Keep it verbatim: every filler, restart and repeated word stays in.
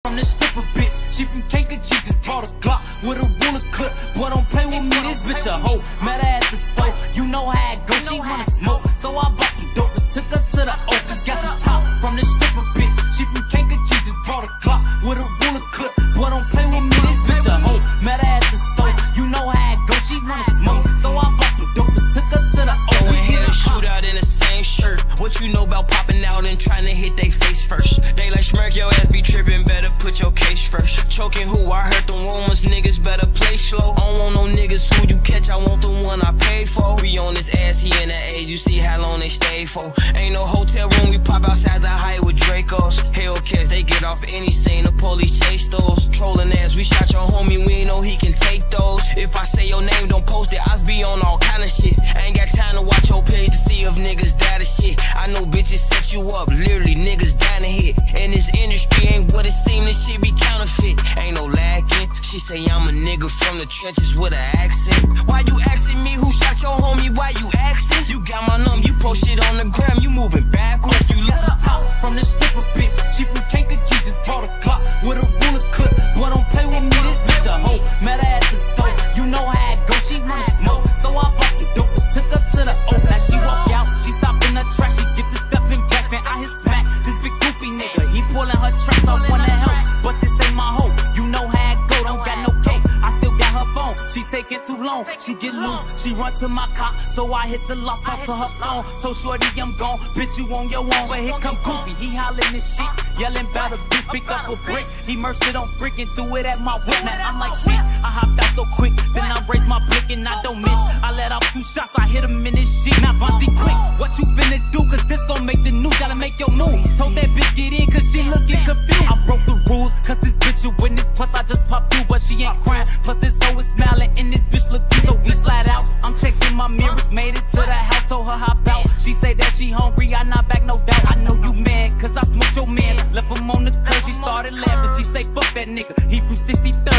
from this stripper bitch. She from Kankakee, just brought a Glock with a ruler clip. Boy, don't play with me, this bitch a hoe. Met her at the store, you know how it go. She wanna smoke, so I bought some dope and took her to the O. Just got some top from this stripper bitch. She from Kankakee, just brought a Glock with a ruler clip. Boy, don't play with me, this bitch a hoe. Met her at the store, you know how it go. She wanna smoke, so I bought some dope and took her to the O. We hit a shootout in the same shirt. What you know about popping out and trying to hit they face first? They like smirk, your ass be tripping, better put your case first. Choking who? I heard the rumors, niggas better play slow. I don't want no niggas who you catch, I want the one I paid for. We on this ass, he in the A, you see how long they stay for. Ain't no hotel room, we pop outside the height with Dracos. Hellcats, they get off any scene, the police chase those. Trolling ass, we shot your homie, we ain't know he can take those. If I say your name, don't post it, I be on all kind of shit. I ain't got time to watch your page to see if niggas die to shit. I know bitches set you up, literally niggas down to hit. And this industry ain't what it seem, this shit be counterfeit. Ain't no lacking, she say I'm a nigga from the trenches with an accent. Why you asking me who shot your homie, why you asking? You got my number, you post shit on the gram, you moving backwards. You look top from this stripper bitch. She from Kankakee, just brought a Glock with a ruler clip. Boy, don't play with me, this bitch a hoe. Met her at the store, you know how it go. She wanna smoke, so I bought some dope and took her to the O. Now she walk out, she stop in the trash, she get the stepping back, then I hit smack. This big goofy nigga, he pulling her tracks, I wanna help, but this ain't my hoe. You know how it go, don't got no cake. I still got her phone, she taking too long. She get loose, she run to my car, so I hit the lost toss to her phone. Told shorty I'm gone, bitch you on your own. But here come Goofy, he hollering this shit, yelling bout a bitch, picked up a brick. He merged it on brick and threw it at my whip. Now I'm like shit, I hopped out so quick, then I raised my blick and I don't miss. I let off two shots, I hit him in this shit. Now Bunty quick, what you finna do? Cause this gon' make the news, gotta make your move. Told that bitch get in cause she looking confused. I broke the rules, cause this bitch a witness. Plus I just popped through, but she ain't crying. Plus this hoe is smiling and this bitch look good. So we slide out, I'm checking my mirrors. Made it to the house, told her hop out. She say that she hungry, I not back, no doubt. I know you mad, cause I smoked your man. Left him on the curb, she started laughing. She say fuck that nigga, he from sixty-third.